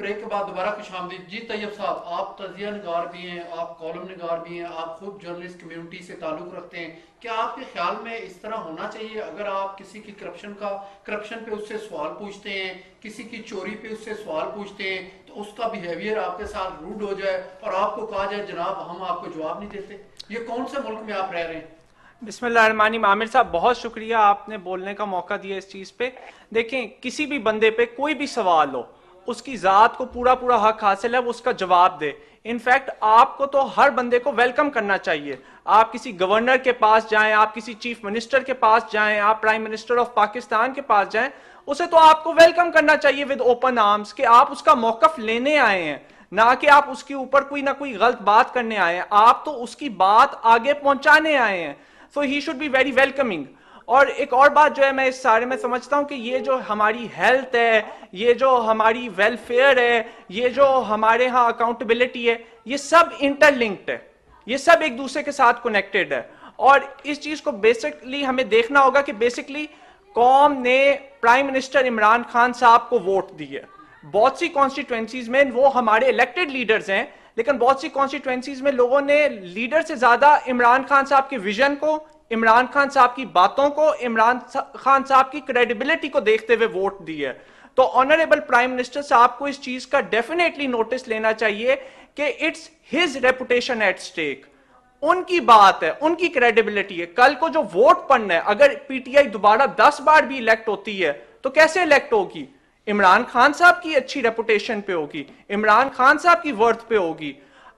Break के बाद दोबारा खुशामदीद। जी तैयब साहब, आप तजिया निगार भी हैं, आप कॉलम निगार भी हैं, आप खुद जर्नलिस्ट कम्युनिटी से ताल्लुक़ रखते हैं। क्या आपके ख्याल में इस तरह होना चाहिए? अगर आप किसी की करप्शन पे उससे सवाल पूछते हैं, किसी की चोरी पे उससे सवाल पूछते हैं, तो उसका बिहेवियर आपके साथ रूड हो जाए और आपको कहा जाए जनाब हम आपको जवाब नहीं देते, ये कौन से मुल्क में आप रह रहे हैं? बिस्मिल्लाहिर्रहमानिर्रहीम। आमिर साहब, बहुत शुक्रिया, आपने बोलने का मौका दिया इस चीज़ पे। देखें, किसी भी बंदे पे कोई भी सवाल हो, उसकी ज़ात को पूरा पूरा हक हासिल है वो उसका जवाब दे। इनफैक्ट आपको तो हर बंदे को वेलकम करना चाहिए। आप किसी गवर्नर के पास जाएं, आप किसी चीफ मिनिस्टर के पास जाएं, आप प्राइम मिनिस्टर ऑफ पाकिस्तान के पास जाएं, उसे तो आपको वेलकम करना चाहिए विद ओपन आर्म्स कि आप उसका मौकफ लेने आए हैं, ना कि आप उसके ऊपर कोई ना कोई गलत बात करने आए हैं। आप तो उसकी बात आगे पहुंचाने आए हैं। So he should be very welcoming. और एक और बात जो है, मैं इस सारे में समझता हूं कि ये जो हमारी हेल्थ है, ये जो हमारी वेलफेयर है, ये जो हमारे यहाँ अकाउंटेबिलिटी है, ये सब इंटरलिंक्ड है, ये सब एक दूसरे के साथ कनेक्टेड है। और इस चीज को बेसिकली हमें देखना होगा कि बेसिकली कौम ने प्राइम मिनिस्टर इमरान खान साहब को वोट दी है। बहुत सी कॉन्स्टिट्यूएंसीज में वो हमारे इलेक्टेड लीडर्स हैं, लेकिन बहुत सी कॉन्स्टिट्यूएंसीज में लोगों ने लीडर से ज्यादा इमरान खान साहब के विजन को, इमरान खान साहब की बातों को, इमरान खान साहब की क्रेडिबिलिटी को देखते हुए वोट दी है। तो ऑनरेबल प्राइम मिनिस्टर साहब को इस चीज का डेफिनेटली नोटिस लेना चाहिए कि it's his reputation at stake. उनकी बात है, उनकी क्रेडिबिलिटी है। कल को जो वोट पड़ना है, अगर पीटीआई दोबारा 10 बार भी इलेक्ट होती है तो कैसे इलेक्ट होगी? इमरान खान साहब की अच्छी रेपुटेशन पे होगी, इमरान खान साहब की वर्थ पे होगी।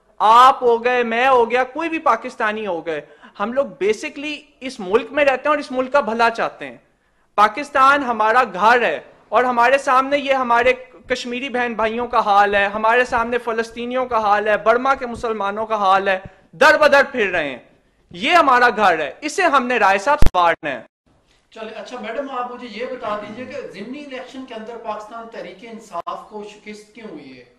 आप हो गए, मैं हो गया, कोई भी पाकिस्तानी हो गए, हम लोग बेसिकली इस मुल्क में रहते हैं और इस मुल्क का भला चाहते हैं। पाकिस्तान हमारा घर है और हमारे सामने ये हमारे कश्मीरी बहन भाइयों का हाल है, हमारे सामने फलस्तीनियों का हाल है, बर्मा के मुसलमानों का हाल है, दर बदर फिर रहे हैं। ये हमारा घर है, इसे हमने राय साहब संवारना है। चले अच्छा मैडम, आप मुझे ये बता दीजिए कि ज़िमनी इलेक्शन के अंदर पाकिस्तान तहरीक इंसाफ को शिकस्त क्यों हुई है?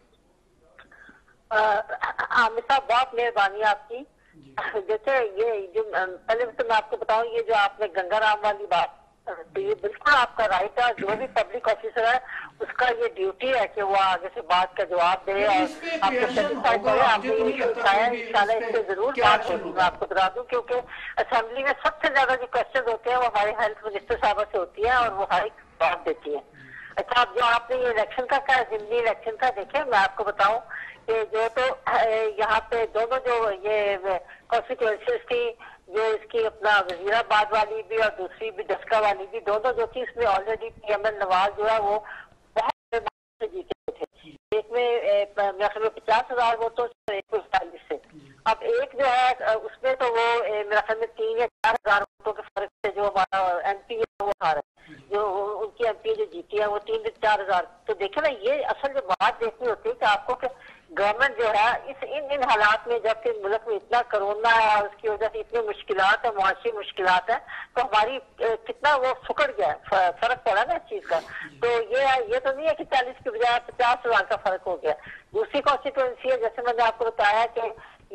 आमिर साहब, बहुत मेहरबानी आपकी। जी जैसे ये जो पहले तो मैं आपको बताऊं, ये जो आपने गंगाराम वाली बात, तो ये बिल्कुल आपका राइट है। जो भी पब्लिक ऑफिसर है उसका ये ड्यूटी है कि वो आगे से बात का जवाब दे और इस पे कोई आपको एक्शन सेटिस्फाई होगा? करे। मुझे आपने तो ये नहीं इशू लगता उठाया, कोई भी इंशाल्लाह इस इस पे पे जरूर क्या बात एक्शन होगी। मैं होगा? आपको बता दूं, क्योंकि असेंबली में सबसे ज्यादा जो क्वेश्चन होते हैं वो हमारे हेल्थ मिनिस्टर साहब से होती है और वो हर एक जवाब देती है। अच्छा, अब जो आपने ये इलेक्शन का कहा, जिमनी इलेक्शन का, देखे मैं आपको बताऊं कि जो तो यहाँ पे दोनों जो ये कॉन्स्टिट्यूएंसीज थी, जो इसकी अपना वजीराबाद वाली भी और दूसरी भी डस्का वाली भी, दोनों जो थी इसमें ऑलरेडी पीएमएल नवाज जो है वो बहुत से जीते थे। एक में मेरे ख्याल में 50,000 वोटों से, एक में 40 से। अब एक जो है उसमें तो वो मेरे ख्याल में 3 या 4,000 वोटों के फर्क से जो हमारा एमपी है वो हारा है, जो उनकी एमपी जो जीती है वो 3 से 4,000। तो देखे ना, ये असल जो बात देखनी होती है कि आपको कि गवर्नमेंट जो है इन हालात में, जबकि मुल्क में इतना कोरोना है और उसकी वजह से इतनी मुश्किलात है, मुआशी मुश्किलात है, तो हमारी कितना वो फुकड़ गया, फर्क पड़ा ना इस चीज का। तो ये तो नहीं है कि 40 की बजाय 50,000 का फर्क हो गया। दूसरी कॉन्स्टिट्यूएंसी है, जैसे मैंने आपको बताया कि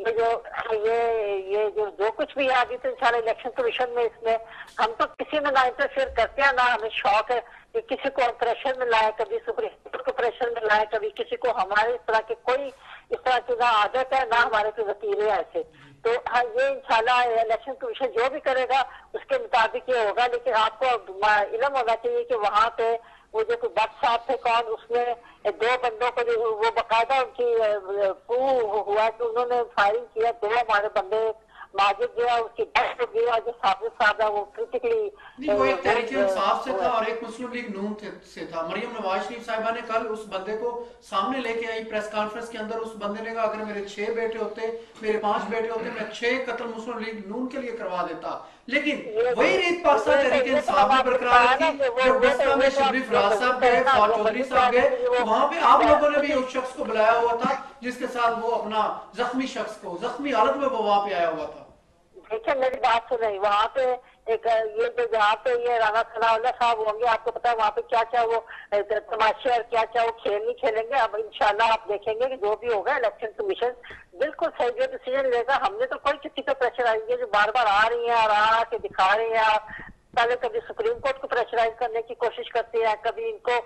ये जो कुछ भी है अभी, तो इंशाल्लाह इलेक्शन कमीशन में इसमें हम तो किसी में ना इंटरफेयर करते हैं, ना हमें शौक है कि किसी को प्रेशर में लाए, कभी सुप्रीम कोर्ट को प्रेशर में लाए, कभी किसी को। हमारे इस तरह के कोई इस तरह की ना आदत है, ना हमारे कोई वकील है ऐसे। तो हाँ, ये इंशाल्लाह इलेक्शन कमीशन जो भी करेगा उसके मुताबिक ये होगा। लेकिन आपको इल्म होना चाहिए कि वहां पे वो जो कोई भट्ट साहब थे कौन, उसमें 2 बंदों को जो वो बाकायदा उनकी हुआ कि उन्होंने फायरिंग किया, 2 हमारे बंदे, माजिद जो है उसकी डेथ हो गई और जो साबिर साहब है वो क्रिटिकली। नहीं, वो एक तहरीक इंसाफ से था और एक मुस्लिम लीग नून से था। मरियम नवाज शरीफ साहिबा ने कल उस बंदे को सामने लेके आई प्रेस कॉन्फ्रेंस के अंदर। उस बंदे ने कहा अगर मेरे 6 बेटे होते, मेरे 5 बेटे होते, मैं 6 कत्ल मुस्लिम लीग नून के लिए करवा देता। लेकिन वही रीत पाकिस्तान तहरीक इंसाफ में बरकरार थी। जब डस्का में शबरी फराज साहब गए, फवाद चौधरी साहब गए, तो वहां पे आप लोगों ने भी उस शख्स को बुलाया हुआ था जिसके साथ वो अपना जख्मी शख्स को, जख्मी हालत में वो वहां पे आया हुआ था। देखिए, मेरी बात सुन, वहाँ पे एक ये जो जहाँ पे ये राना सनाउल्लाह साहब होंगे, आपको पता है वहाँ पे क्या क्या वो तमाशे और क्या क्या वो खेल नहीं खेलेंगे। अब इंशाल्लाह आप देखेंगे कि जो भी होगा इलेक्शन कमीशन बिल्कुल सही जो डिसीजन लेगा। हमने तो कोई किसी पे प्रेशर आई है जो बार बार आ रही है और आ के दिखा रही है पहले कभी सुप्रीम कोर्ट को प्रेशराइज करने की कोशिश करते हैं, कभी इनको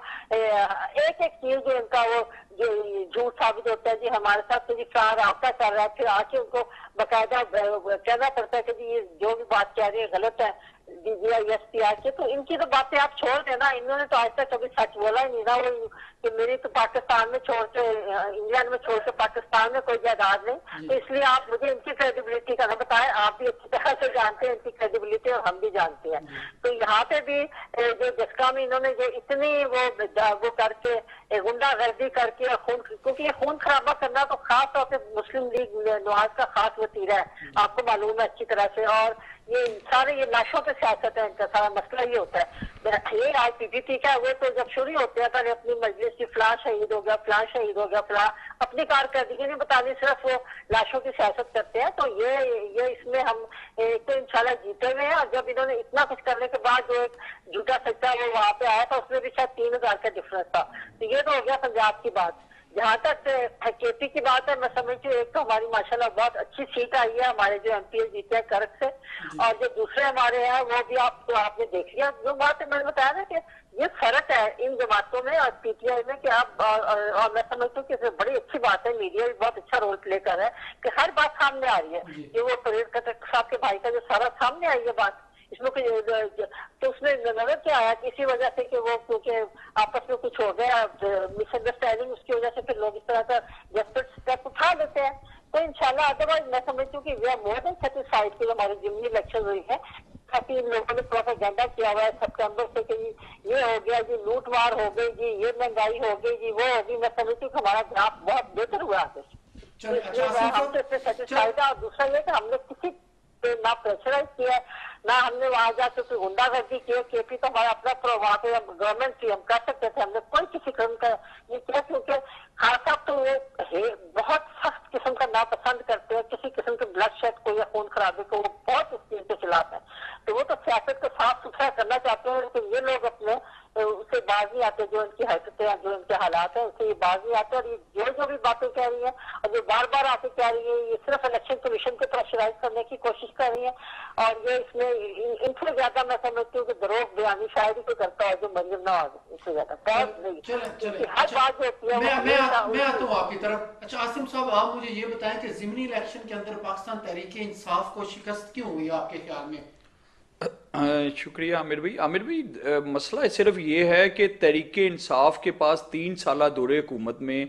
एक एक चीज जो इनका वो जो झूठ साबित होता है जी हमारे साथ तो जी क्या रास्ता कर रहा है, फिर आके उनको बाकायदा कहना पड़ता है कि जी ये जो भी बात कह रही है गलत है DGI के। तो इनकी तो बातें आप छोड़ देना, इन्होंने तो आज तक कभी सच बोला ही नहीं ना। वो कि मेरी तो पाकिस्तान में छोड़ के इंग्लैंड में छोड़ के पाकिस्तान में कोई जायदाद नहीं, तो इसलिए आप मुझे इनकी क्रेडिबिलिटी का ना बताएं। आप भी अच्छी तरह से जानते हैं इनकी क्रेडिबिलिटी और हम भी जानते हैं। तो यहाँ पे भी जो जस्का में इन्होंने जो इतनी वो करके गुंडागर्दी करके और खून, क्योंकि ये खून खराबा करना तो खास तौर पे मुस्लिम लीग नवाज का खास वतीरा है, आपको मालूम है अच्छी तरह से। और ये सारे ये लाशों पे सियासत है, इनका सारा मसला ये होता है। ये आज PPP का वो तो जब शुरू होते हैं पहले अपनी मजलिस की फलां शहीद हो गया, फलां शहीद हो गया, फलां अपनी कारकर्दगी नहीं बतानी, सिर्फ वो लाशों की सियासत करते हैं। तो ये इसमें हम तो इंशाल्लाह जीते हुए हैं। और जब इन्होंने इतना कुछ करने के बाद जो एक झूठा सच्चा वो वहां पे आया था उसमें भी शायद 3000 का डिफरेंस था। तो ये तो हो गया पंजाब की बात। जहाँ तक KP की बात है, मैं समझती हूँ एक तो हमारी माशाल्लाह बहुत अच्छी सीट आई है, हमारे जो MP जीते हैं कर्क से, और जो दूसरे हमारे हैं वो भी आपने देख लिया। जो बात है मैंने बताया ना कि ये फर्क है इन जमातों में और PTI में कि आप और मैं समझती हूँ कि इसमें बड़ी अच्छी बात है, मीडिया भी बहुत अच्छा रोल प्ले कर रहा है कि हर बात सामने आ रही है। कि वो फरीद खटक साहब के भाई का जो सारा सामने आई है बात, इसमें तो उसमें नजर क्या आया कि इसी वजह से कि वो क्योंकि आपस में कुछ हो गया मिसअंडरस्टैंडिंग, उसकी वजह से फिर लोग इस तरह का डेस्परेट स्टेप उठा लेते हैं। तो इंशाल्लाह अदरवाइज मैं समझती हूँ कि we are more than satisfied कि हमारी जिमनी इलेक्शन हुई है। काफी इन लोगों ने प्रोपेगेंडा किया हुआ है सितंबर से कि ये हो गया जी, लूट मार हो गई जी, ये महंगाई हो गई जी, वो होगी। मैं समझती हूँ कि हमारा ग्राफ बहुत बेहतर हुआ है। हम तो इससे सेटिस्फाइड है। और दूसरा ये कि हमने किसी पे ना प्रेशराइज किया है, ना हमने वहां जाकर कोई गुंडागर्दी की है। KP तो हमारा अपना वहाँ पे गवर्नमेंट थी, हम कर सकते थे, हमने कोई किसी किस्म का ये किया। क्योंकि खान साहब तो वो बहुत सख्त किस्म का नापसंद करते हैं, किसी किस्म के ब्लड शेड को या खून खराबे को, वो बहुत इस चीज के खिलाफ है। तो वो तो सियासत को साफ सुथरा करना चाहते हैं, लेकिन ये लोग अपने उससे बाज नहीं आते। जो इनकी हरकतें हैं, जो इनके हालात है, उससे ये बाज नहीं आते। और ये जो भी बातें कह रही है और जो बार बार आके कह रही है, ये सिर्फ इलेक्शन कमीशन को प्रेशराइज करने की कोशिश कर रही है। और ये इसमें इनसे ज्यादा मैं समझती हूँ कि दरोग बयानी शायद ही कोई करता है जो मरियम नवाज, इससे ज्यादा बहुत नहीं। हर बात जो होती है मैं आता हूँ आपकी तरफ। अच्छा आसिम साहब, आप मुझे ये बताएं कि ज़िमनी इलेक्शन के अंदर पाकिस्तान तहरीक इंसाफ को शिकस्त क्यों हुई आपके ख्याल में? शुक्रिया आमिर भाई। मसला सिर्फ ये है कि तहरीक इंसाफ के पास 3 साल दौरे हुकूमत में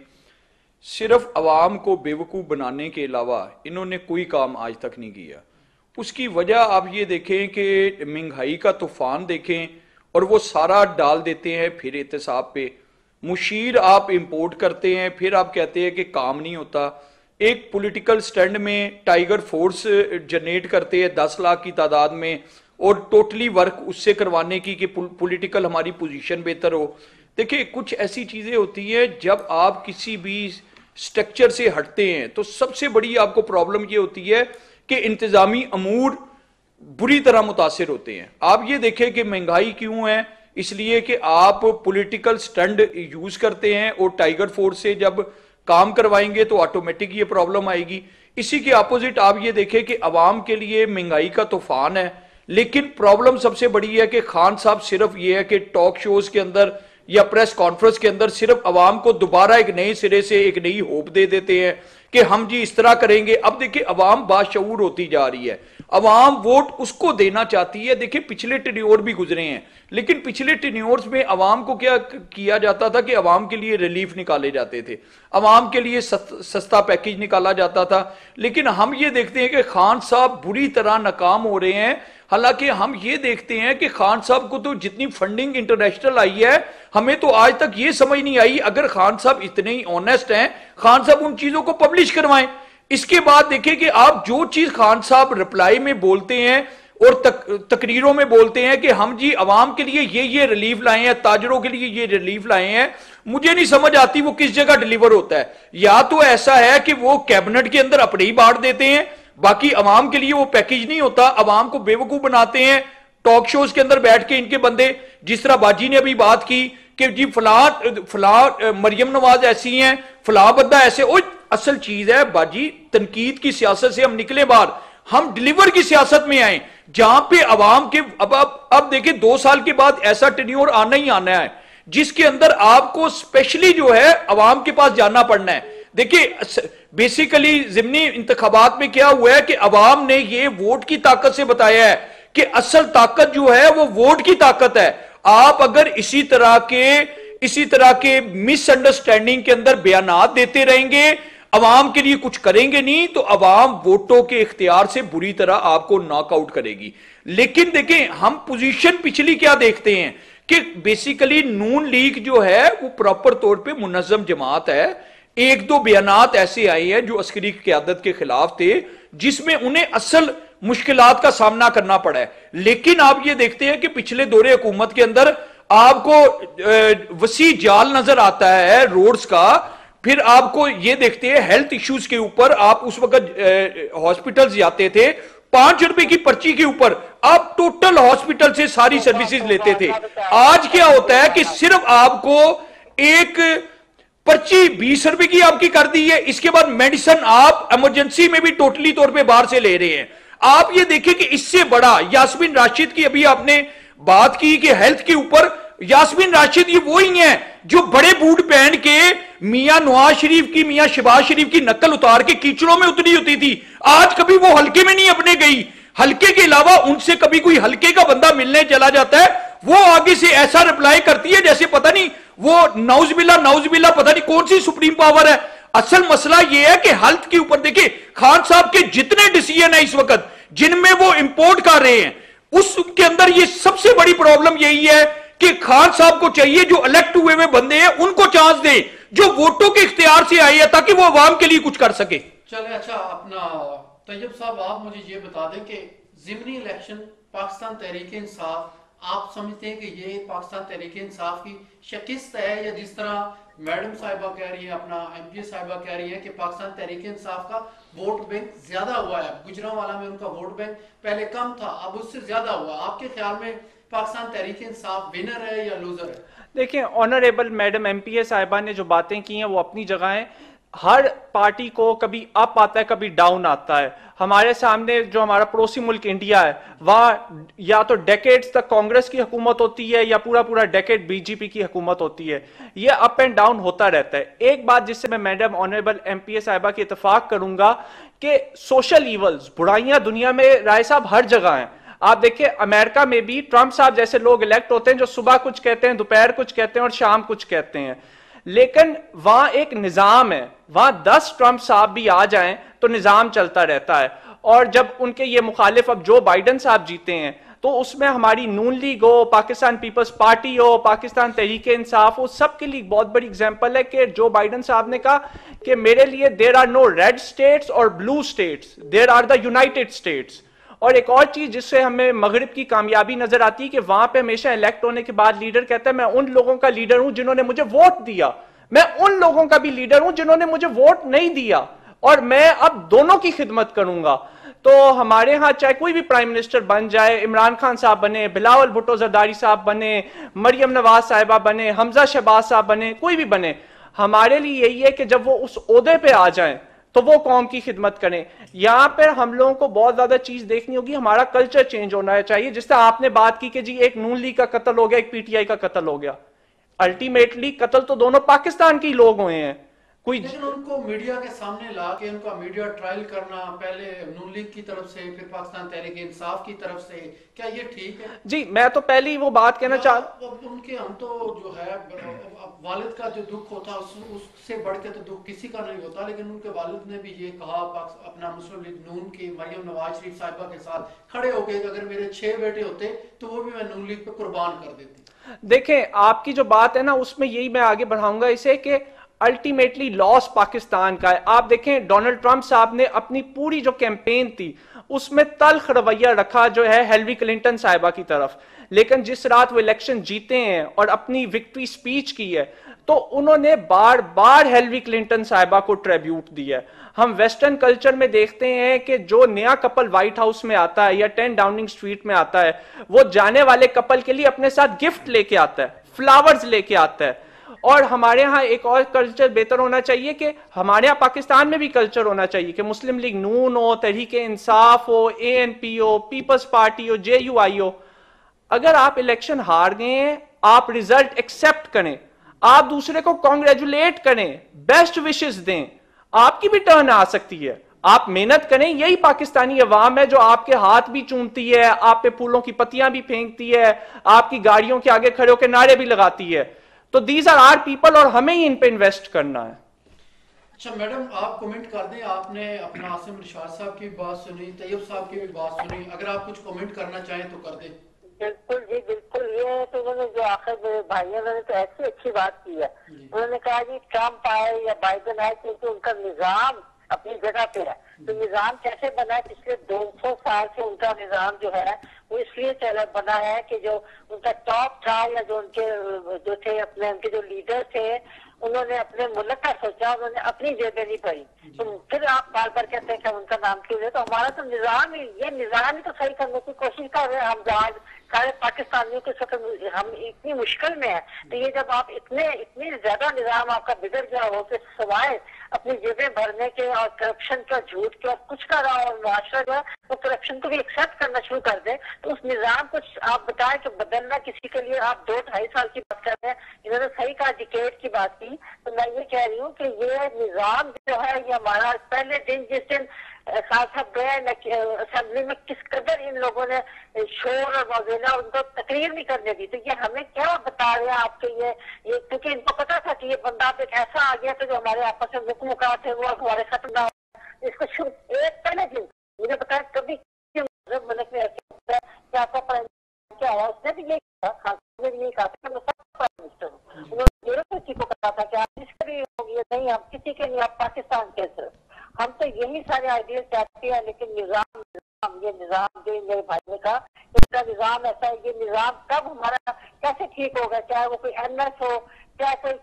सिर्फ अवाम को बेवकूफ़ बनाने के अलावा इन्होंने कोई काम आज तक नहीं किया। उसकी वजह आप ये देखें कि महंगाई का तूफान देखें और वो सारा डाल देते हैं फिर एहतसाब पे। मुशीर आप इंपोर्ट करते हैं, फिर आप कहते हैं कि काम नहीं होता। एक पॉलिटिकल स्टैंड में टाइगर फोर्स जनरेट करते हैं 10 लाख की तादाद में, और टोटली वर्क उससे करवाने की कि पॉलिटिकल हमारी पोजीशन बेहतर हो। देखिए कुछ ऐसी चीज़ें होती हैं जब आप किसी भी स्ट्रक्चर से हटते हैं तो सबसे बड़ी आपको प्रॉब्लम ये होती है कि इंतज़ामी अमूर बुरी तरह मुतासिर होते हैं। आप ये देखें कि महंगाई क्यों है, इसलिए कि आप पॉलिटिकल स्टंट यूज करते हैं और टाइगर फोर्स से जब काम करवाएंगे तो ऑटोमेटिक ये प्रॉब्लम आएगी। इसी के अपोजिट आप ये देखें कि अवाम के लिए महंगाई का तूफान है, लेकिन प्रॉब्लम सबसे बड़ी है कि खान साहब सिर्फ ये है कि टॉक शोज के अंदर या प्रेस कॉन्फ्रेंस के अंदर सिर्फ अवाम को दोबारा एक नए सिरे से एक नई होप दे देते हैं कि हम जी इस तरह करेंगे। अब देखिए अवाम बाशऊर होती जा रही है, अवाम वोट उसको देना चाहती है। देखिए पिछले टेन्योर भी गुजरे हैं, लेकिन पिछले टेन्योर्स में अवाम को क्या किया जाता था कि अवाम के लिए रिलीफ निकाले जाते थे, अवाम के लिए सस्ता पैकेज निकाला जाता था। लेकिन हम ये देखते हैं कि खान साहब बुरी तरह नाकाम हो रहे हैं। हालांकि हम ये देखते हैं कि खान साहब को तो जितनी फंडिंग इंटरनेशनल आई है, हमें तो आज तक ये समझ नहीं आई। अगर खान साहब इतने ही ऑनेस्ट हैं, खान साहब उन चीजों को पब्लिश करवाएं। इसके बाद देखिए कि आप जो चीज खान साहब रिप्लाई में बोलते हैं और तकरीरों में बोलते हैं कि हम जी अवाम के लिए ये रिलीफ लाए हैं, ताजरों के लिए ये रिलीफ लाए हैं, मुझे नहीं समझ आती वो किस जगह डिलीवर होता है। या तो ऐसा है कि वो कैबिनेट के अंदर अपने ही बांट देते हैं, बाकी अवाम के लिए वो पैकेज नहीं होता, अवाम को बेवकूफ बनाते हैं। टॉक शोज के अंदर बैठ के इनके बंदे, जिस तरह बाजी ने अभी बात की कि जी फला मरियम नवाज ऐसी हैं, फला बंदा ऐसे। ओ असल चीज है बाजी, तनकीद की सियासत से हम निकले बाहर। हम डिलीवर की सियासत में आए, जहां पे अवाम के अब देखिए 2 साल के बाद ऐसा टेन्योर आना ही आना है जिसके अंदर आपको स्पेशली जो है अवाम के पास जाना पड़ना है। देखिए बेसिकली ज़िमनी इंतखाबात में क्या हुआ है कि अवाम ने ये वोट की ताकत से बताया है कि असल ताकत जो है वो वोट की ताकत है। आप अगर इसी तरह के मिसअंडरस्टैंडिंग के अंदर बयानात देते रहेंगे, अवाम के लिए कुछ करेंगे नहीं, तो अवाम वोटों के इख्तियार से बुरी तरह आपको नॉकआउट करेगी। लेकिन देखें हम पोजीशन पिछली क्या देखते हैं कि बेसिकली नून लीग जो है वो प्रॉपर तौर पे मुनज़्ज़म जमात है। 1-2 बयानात ऐसे आए हैं जो अस्करी क़यादत के खिलाफ थे, जिसमें उन्हें असल मुश्किलात का सामना करना पड़ा है। लेकिन आप ये देखते हैं कि पिछले दौरे हुकूमत के अंदर आपको वसी जाल नजर आता है रोड्स का। फिर आपको ये देखते हैं हेल्थ इश्यूज के ऊपर, आप उस वक्त हॉस्पिटल्स जाते थे 5 रुपए की पर्ची के ऊपर, आप टोटल हॉस्पिटल से सारी सर्विसेज लेते थे। आज क्या होता है कि सिर्फ आपको एक पर्ची 20 रुपए की आपकी कर दी है, इसके बाद मेडिसिन आप इमरजेंसी में भी टोटली तौर पे बाहर से ले रहे हैं। आप ये देखें कि इससे बड़ा यास्मीन राशिद की अभी आपने बात की कि हेल्थ के ऊपर, यास्मीन राशिद ये वो ही है जो बड़े बूट पहन के मियां नवाज शरीफ की, मियां शहबाज शरीफ की नकल उतार के कीचड़ों में उतरी होती थी। आज कभी वो हल्के में नहीं अपने गई, हल्के के अलावा उनसे कभी कोई हल्के का बंदा मिलने चला जाता है, वो आगे से ऐसा रिप्लाई करती है जैसे पता नहीं वो नाउजबिल्ला पता नहीं कौन सी सुप्रीम पावर है। असल मसला यह है कि हेल्थ के ऊपर देखिए खान साहब के जितने डिसीजन है इस वक्त जिनमें वो इंपोर्ट कर रहे हैं, उसके अंदर ये सबसे बड़ी प्रॉब्लम यही है कि खान साहब को चाहिए जो इलेक्ट हुए हुए बंदे हैं उनको चांस दे, जो वोटों के इख्तियार से आए हैं, ताकि वो अवाम के लिए कुछ कर सके। चले अच्छा, अपना तैयब साहब आप मुझे ये बता दें कि ज़िमनी इलेक्शन पाकिस्तान तहरीक इंसाफ, आप समझते हैं कि ये पाकिस्तान तहरीक इंसाफ की शिकस्त है, या जिस तरह मैडम साहिबा कह रही है, अपना एमपी साहिबा कह रही है कि पाकिस्तान तहरीक इंसाफ का वोट बैंक ज्यादा हुआ है, गुजरांवाला में उनका वोट बैंक पहले कम था, अब उससे ज्यादा हुआ। आपके ख्याल में पाकिस्तान तहरीक इंसाफ विनर है या लूजर है? देखिए ऑनरेबल मैडम एमपीए साहिबा ने जो बातें की हैं वो अपनी जगह हैं। हर पार्टी को कभी अप आता है कभी डाउन आता है। हमारे सामने जो हमारा पड़ोसी मुल्क इंडिया है, वहाँ या तो डेकेड्स तक कांग्रेस की हुकूमत होती है या पूरा पूरा डेकेड बीजेपी की हुकूमत होती है। ये अप एंड डाउन होता रहता है। एक बात जिससे मैं मैडम ऑनरेबल एमपीए साहिबा की इत्तेफाक करूंगा कि सोशल ईवल्स, बुराइयां दुनिया में राय साहब हर जगह हैं। आप देखिए अमेरिका में भी ट्रंप साहब जैसे लोग इलेक्ट होते हैं जो सुबह कुछ कहते हैं, दोपहर कुछ कहते हैं और शाम कुछ कहते हैं, लेकिन वहां एक निजाम है। वहां 10 ट्रंप साहब भी आ जाएं तो निजाम चलता रहता है। और जब उनके ये मुखालिफ अब जो बाइडन साहब जीते हैं तो उसमें हमारी नून लीग हो, पाकिस्तान पीपल्स पार्टी हो, पाकिस्तान तहरीक इंसाफ हो, सबके लिए बहुत बड़ी एग्जांपल है कि जो बाइडन साहब ने कहा कि मेरे लिए there are no red states और blue states, there are the United States. और एक और चीज जिससे हमें मगरिब की कामयाबी नजर आती है कि वहां पे हमेशा इलेक्ट होने के बाद लीडर कहता है मैं उन लोगों का लीडर हूं जिन्होंने मुझे वोट दिया, मैं उन लोगों का भी लीडर हूं जिन्होंने मुझे वोट नहीं दिया, और मैं अब दोनों की खिदमत करूंगा। तो हमारे यहां चाहे कोई भी प्राइम मिनिस्टर बन जाए, इमरान खान साहब बने, बिलावल भुट्टो जरदारी साहब बने, मरियम नवाज साहिबा बने, हमजा शहबाज साहब बने, कोई भी बने, हमारे लिए यही है कि जब वो उस ओहदे पे आ जाएं तो वो कौम की खिदमत करें। यहां पर हम लोगों को बहुत ज्यादा चीज देखनी होगी, हमारा कल्चर चेंज होना चाहिए। जिस तरह आपने बात की कि जी एक नून लीग का कत्ल हो गया, एक पीटीआई का कत्ल हो गया, अल्टीमेटली कत्ल तो दोनों पाकिस्तान के ही लोग हुए हैं। कोई लेकिन उनको मीडिया के सामने ला के उनका मीडिया ट्रायल करना, पहले नून लीग की तरफ से फिर पाकिस्तान तहरीक इंसाफ की तरफ से, क्या ये ठीक है? जी मैं तो पहले ही वो बात कहना उनके हम तो जो है वालिद का जो दुख होता उससे बढ़ के तो दुख किसी का नहीं होता, लेकिन उनके वालिद ने भी ये कहा अपना मुस्लिम लीग नून की मरियम नवाज शरीफ साहिबा के साथ खड़े हो गए, अगर मेरे 6 बेटे होते तो वो भी मैं नून लीग पे कुर्बान कर देती। देखें आपकी जो बात है ना उसमें यही मैं आगे बढ़ाऊंगा इसे कि अल्टीमेटली लॉस पाकिस्तान का है। आप देखें डोनाल्ड ट्रंप साहब ने अपनी पूरी जो कैंपेन थी उसमें तल्ख रवैया रखा जो है हिलरी क्लिंटन साहिबा की तरफ, लेकिन जिस रात वो इलेक्शन जीते हैं और अपनी विक्ट्री स्पीच की है तो उन्होंने बार बार हिलरी क्लिंटन साहिबा को ट्रिब्यूट दिया है। हम वेस्टर्न कल्चर में देखते हैं कि जो नया कपल व्हाइट हाउस में आता है या 10 डाउनिंग स्ट्रीट में आता है, वो जाने वाले कपल के लिए अपने साथ गिफ्ट लेके आता है, फ्लावर्स लेके आता है, और हमारे यहाँ एक और कल्चर बेहतर होना चाहिए कि हमारे यहाँ पाकिस्तान में भी कल्चर होना चाहिए कि मुस्लिम लीग नून हो, तहरीके इंसाफ हो, ANP हो, पीपल्स पार्टी हो, JUI हो, अगर आप इलेक्शन हार गए हैं, आप रिजल्ट एक्सेप्ट करें, आप दूसरे को कॉन्ग्रेचुलेट करें, बेस्ट विशेस दें, आपकी भी टर्न आ सकती है। आप मेहनत करें, यही पाकिस्तानी अवाम है जो आपके हाथ भी चूमती है, आप पे फूलों की पत्तियां भी फेंकती है, आपकी गाड़ियों के आगे खड़े होकर नारे भी लगाती है। तो दीज आर आर पीपल और हमें ही इन पे इन्वेस्ट करना है। अच्छा मैडम, आप कमेंट कर दें। आपने अपना आसिम रिशाद साहब की बात सुनी, तैयब साहब की भी बात सुनी, अगर आप कुछ कमेंट करना चाहें तो कर दें। बिल्कुल जी, बिल्कुल। ये तो उन्होंने जो आखिर मेरे भाइयों ने तो ऐसी अच्छी बात की है। उन्होंने कहा जी ट्रम्प आए या बाइडेन आए क्योंकि उनका निजाम अपनी जगह पे है। तो निजाम कैसे बना है? पिछले 200 साल से उनका निजाम जो है वो इसलिए चला बना है कि जो उनका टॉप था या जो उनके जो थे अपने उनके जो लीडर थे, उन्होंने अपने मुल्क का सोचा, उन्होंने अपनी जेबें नहीं भरी। तो फिर आप बार बार कहते हैं कि उनका नाम क्यों है? तो हमारा तो निजाम ही, ये निजाम ही तो सही करने की कोशिश कर रहे हैं हम। जहाँ सारे पाकिस्तानियों के वक्त हम इतनी मुश्किल में है, तो ये जब आप इतनी ज्यादा निजाम आपका बिगड़ गया हो कि सवाए अपनी जेबें भरने के और करप्शन का, झूठ के और कुछ का रहा और मुआशरा जो है वो करप्शन को भी एक्सेप्ट करना शुरू कर दे, तो उस निजाम को आप बताएं कि बदलना किसी के लिए आप 2-2.5 साल की बात कर रहे हैं। इन्होंने सही कहा, डिकेड की बात की। तो मैं ये कह रही हूँ कि ये निजाम जो है ये हमारा पहले दिन जिस दिन खान साहब गए असेंबली में, किस कदर इन लोगों ने शोर और वगैरह उनको तकरीर नहीं करने दी। तो ये हमें क्या बता रहे हैं आपके ये क्योंकि इनको पता था कि ये बंदा आप एक ऐसा आ गया था जो हमारे आपस में मुख मुका थे वो हमारे खत्म ना हो। इसको एक पहले दिन मुझे बताया कभी मुल्क में ऐसे होता है कि आपका क्या है? उसने भी यही कहा, खान साहब ने भी यही कहा था कि मैं प्राइम मिनिस्टर हूँ। उन्होंने किसी को कहा था कि आप जिसके भी होगी नहीं, हम किसी के नहीं, आप पाकिस्तान के सिर्फ। हम तो यही सारे आइडियल चाहते हैं, लेकिन ये निजाम जो मेरे भाई ने कहा, इसका निजाम ऐसा है, ये निजाम कब हमारा कैसे ठीक होगा? चाहे वो कोई MS हो, चाहे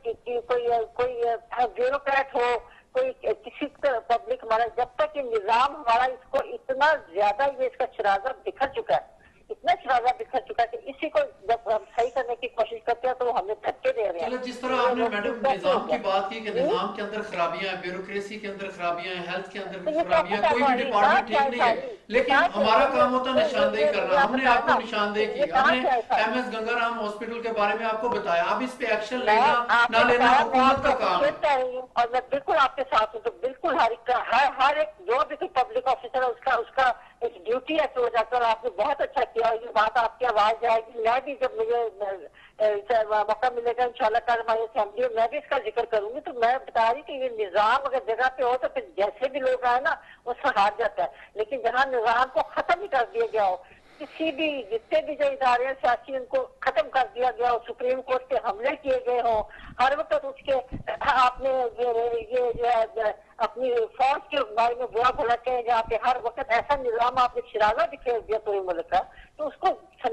कोई ब्यूरोक्रेट हो, कोई किसी पब्लिक, हमारा जब तक ये निजाम हमारा इसको इतना ज्यादा ये इसका शराजा बिखर चुका है, इतना शराजा बिखर चुका है कि इसी को जब हम सही करने की कोशिश करते हैं तो हमें धक्के दे रहे हैं। चलो, जिस तरह आपने मैडम निजाम की बात की कि निजाम के अंदर खराबियां हैं, ब्यूरोक्रेसी के अंदर खराबियां हैं, हेल्थ के अंदर भी खराबियां हैं, कोई भी डिपार्टमेंट ठीक नहीं है, लेकिन हमारा काम होता है निशानदेही करना। हमने आपको निशानदेही की, हमने MS गंगाराम हॉस्पिटल के बारे में आपको बताया। अब इस पे एक्शन लेना ना लेना हुकूमत का काम है। और मैं बिल्कुल आपके साथ हूँ। तो बिल्कुल हर एक जो भी कोई पब्लिक ऑफिसर है उसका एक ड्यूटी है तो जाकर आपने बहुत अच्छा किया। ये बात आपकी आवाज जाएगी, मैं भी जब मुझे मौका मिलेगा इंशाल्लाह कल हमारी असेंबली में मैं भी इसका जिक्र करूंगी। तो मैं बता रही कि ये निजाम अगर जगह पे हो तो फिर जैसे भी लोग आए ना वो सहार जाता है, लेकिन जहाँ निजाम को खत्म ही कर दिया गया हो, किसी भी जितने भी जो इदारे हैं सियासी उनको खत्म कर दिया गया हो, सुप्रीम कोर्ट पे हमले किए गए हो, हर वक्त उसके आपने ये जो है अपनी फौज के बारे में बुरा भला कहे, जहाँ पे हर वक्त ऐसा निजाम आपने शिराजा बिखेर दिया पूरे मुल्क का, तो उसको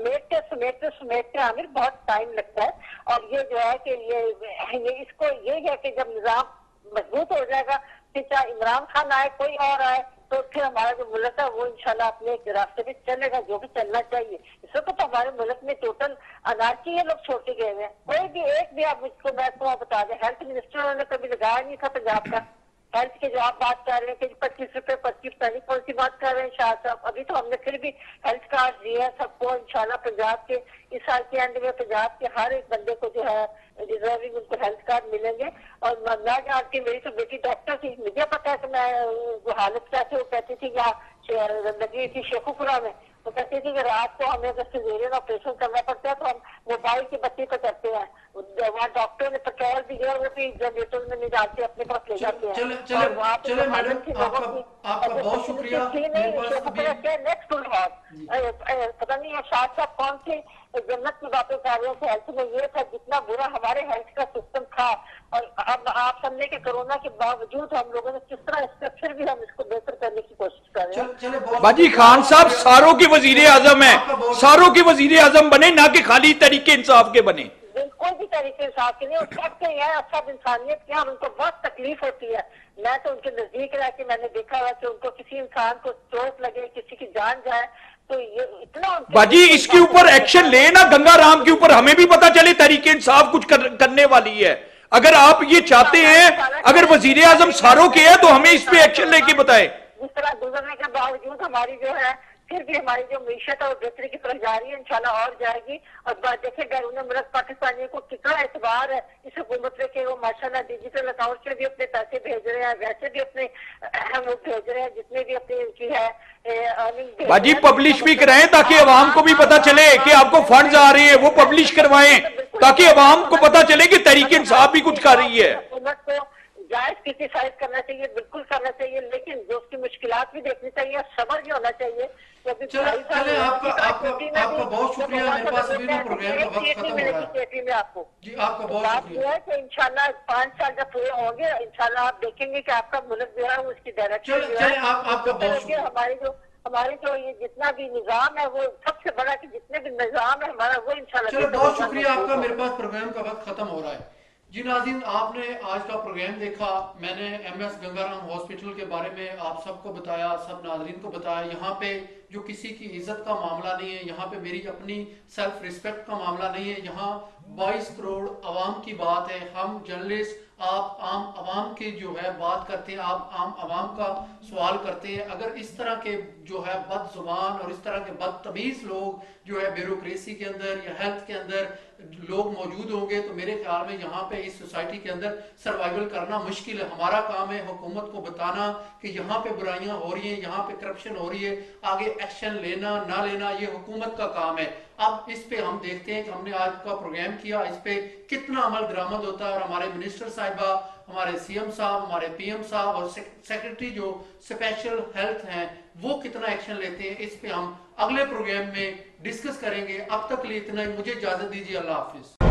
समेटते आमिर बहुत टाइम लगता है। और ये जो है कि ये इसको ये है कि जब निजाम मजबूत हो जाएगा, फिर चाहे इमरान खान आए कोई और आए, तो फिर हमारा जो मुल्क है वो इंशाल्लाह अपने एक रास्ते पे चलेगा जो भी चलना चाहिए। इस वक्त तो हमारे मुल्क में टोटल अनारकी लोग छोड़ के गए हैं। कोई भी एक भी आप मुझको मैं तो बता दें, हेल्थ मिनिस्टर उन्होंने कभी लगाया नहीं था पंजाब का। हेल्थ के जो आप बात कर रहे हैं कि 25 रुपए 25 पहली कौन सी बात कर रहे हैं शाह साहब? अभी तो हमने फिर भी हेल्थ कार्ड दिए हैं सबको। इंशाल्लाह पंजाब के इस साल के एंड में पंजाब के हर एक बंदे को जो है डिजर्विंग उनको हेल्थ कार्ड मिलेंगे। और मैं जानती, मेरी तो बेटी डॉक्टर थी, मुझे पता है कि मैं हालत कैसे वो कहती थी या लगी थी शेखुपुरा में, तो कहती थी कि रात को हमें अगर सिजेरियन ऑपरेशन करना पड़ता है तो हम मोबाइल की बत्ती पर करते हैं। वहाँ डॉक्टर ने पेट्रोल भी दिया, वो भी जनरेटर में नहीं डालते, अपने पास ले जाते हैं। चले मैडम, आपका बहुत शुक्रिया। नेक्स्ट पता नहीं शाह साहब कौन सी जन्नत की बातें कर रहे थे। हेल्थ में ये था जितना बुरा हमारे हेल्थ का सिस्टम था, और अब आप समझे कि कोरोना के बावजूद हम लोगों ने किस तरह स्ट्रक्चर भी हम इसको बेहतर करने की कोशिश कर रहे हैं। बाजी खान साहब सारों के वजीर आजम है, सारों के वजीर आजम बने, ना कि खाली तरीके इंसाफ के बने। बिल्कुल भी तरीके इंसाफ के नहीं, और सबके यहाँ सब इंसानियत के यहाँ उनको बहुत तकलीफ होती है। मैं तो उनके नजदीक रह के मैंने देखा हुआ कि उनको किसी इंसान को चोट लगे, किसी की जान जाए, तो ये इतना बाजी इसके ऊपर एक्शन ले ना, गंगा राम के ऊपर हमें भी पता चले तहरीक इंसाफ कुछ करने वाली है। अगर आप ये चाहते हैं, अगर वजीर आजम सारों के है तो हमें इस पे एक्शन लेके बताएं। जिस तरह गुजरने के बावजूद हमारी जो है फिर भी हमारी जो मीशत है वो बेहतरी की तरफ जा रही है, इंशाल्लाह और जाएगी। और देखिए बैरून मुल्क पाकिस्तानियों को कितना एतबार है इस हुकूमत में कि वो माशाल्लाह डिजिटल अकाउंट से भी अपने पैसे भेज रहे हैं, वैसे भी अपने वो भेज रहे हैं जितने भी अपनी उनकी है अर्निंग। बाजी पब्लिश भी कराएं ताकि अवाम को भी पता चले कि आपको फंड्स आ रहे हैं, वो पब्लिश करवाएं ताकि अवाम को पता चले कि तहरीक इंसाफ भी कुछ कर रही है। हुकूमत को जायज क्रिटिसाइज करना चाहिए, बिल्कुल करना चाहिए, लेकिन जो उसकी मुश्किलात भी देखनी चाहिए, सब्र भी होना चाहिए। चले आपका बहुत शुक्रिया। मेरे पास अभी भी प्रोग्राम का वक्त खत्म हो रहा है में आपको जी, आपका बहुत बात शुक्रिया। यह है कि इंशाल्लाह 5 साल जब पूरे होंगे, इंशाल्लाह आप देखेंगे कि आपका मुल्क जो है उसकी डायरेक्शन चले आपका बहुत शुक्रिया। हमारे जो ये जितना भी निजाम है वो सबसे बड़ा कि जितने भी निजाम है हमारा वो इंशाल्लाह। चलो बहुत शुक्रिया आपका। मेरे पास प्रोग्राम का वक्त खत्म हो रहा है जी। नाज़रीन, आपने आज का प्रोग्राम देखा। मैंने MS गंगाराम हॉस्पिटल के बारे में आप सबको बताया, सब नाज़रीन को बताया। यहाँ पे जो किसी की इज्जत का मामला नहीं है, यहाँ पे मेरी अपनी सेल्फ रिस्पेक्ट का मामला नहीं है। यहाँ 22 करोड़ आवाम की बात है। हम जर्नलिस्ट, आप आम आवाम की जो है बात करते हैं, आप आम आवाम का सवाल करते हैं। अगर इस तरह के जो है बदजुबान और इस तरह के बदतमीज लोग जो है ब्यूरोक्रेसी के अंदर या हेल्थ के अंदर लोग मौजूद होंगे तो मेरे ख्याल में यहाँ पे इस सोसाइटी के अंदर सर्वाइवल करना मुश्किल है। हमारा काम है हुकूमत को बताना कि यहाँ पे बुराइयां हो रही हैं, यहाँ पे करप्शन हो रही है, आगे एक्शन लेना ना लेना ये हुकूमत का काम है। अब इस पे हम देखते हैं कि हमने आज का प्रोग्राम किया, इस पे कितना अमल दरामद होता है और हमारे मिनिस्टर साहिबा, हमारे CM साहब, हमारे PM साहब और सेक्रेटरी जो स्पेशल हेल्थ हैं वो कितना एक्शन लेते हैं, इस पे हम अगले प्रोग्राम में डिस्कस करेंगे। अब तक के लिए इतना ही, मुझे इजाजत दीजिए। अल्लाह हाफिज।